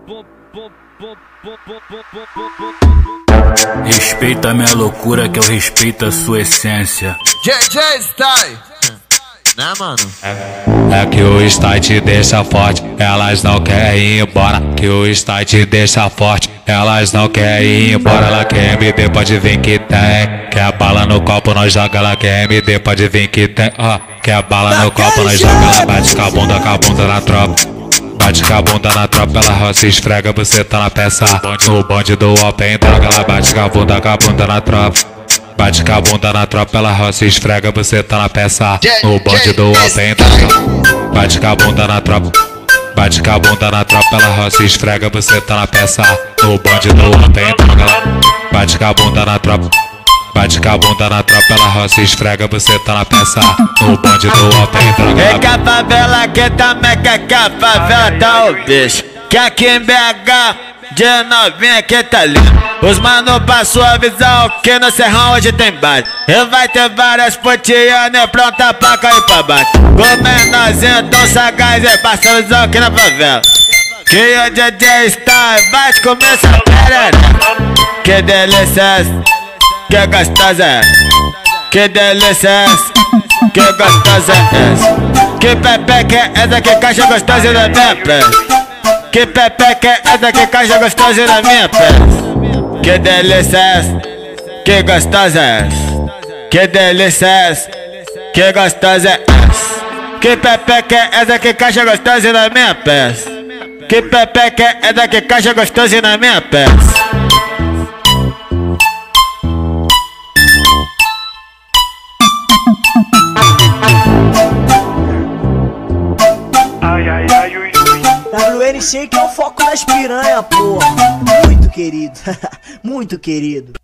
Respeita minha loucura que eu respeito a sua essência. JJ Style, né, mano? É que o style te deixa forte, elas não querem ir embora. Que o style te deixa forte, elas não querem ir embora. Ela quer MD, pode vir que tem. Quer bala no copo, nós joga. Ela quer MD, pode vir que tem. Quer bala no copo, nós joga. Ela bate com a bunda na tropa. Bate com a bunda na tropa, ela roça e esfrega, você tá na peça. O bonde do Open droga, ela bate com a bunda na tropa. Bate com a bunda na tropa, ela roça e esfrega, você tá na peça. O bonde do Open droga, bate com a bunda na tropa. Bate com a bunda na tropa, ela roça e esfrega, você tá na peça. O bonde do Open droga, ela bate com a bunda na tropa. Bate com a bunda na tropa, ela roça e esfrega, você tá na peça. No bonde do Open droga. É que a favela que também quer que a favela tá o bicho. Que aqui em BH, de novinha que tá lindo. Os mano passou a visão que no serrão hoje tem baile. E vai ter várias pontianas pronta pra cair pra baixo. O menorzinho tão sagaz e passa a visão aqui na favela. Que o DJ está vai começar a perereca. Que delícia é essa? Que gostosa é, que delícia é essa, que gostosa é essa. Que pepeca é essa que caixa gostosa na minha peça. Que pepeca é essa que caixa gostosa na minha peça. Que delícia é essa, que gostosa é essa. Que delícia é essa, que gostosa é essa. Que pepeca é essa que caixa gostosa na minha peça. Que pepeca é essa que caixa gostosa na minha peça. WNC que é o foco das piranha, porra. Muito querido, muito querido.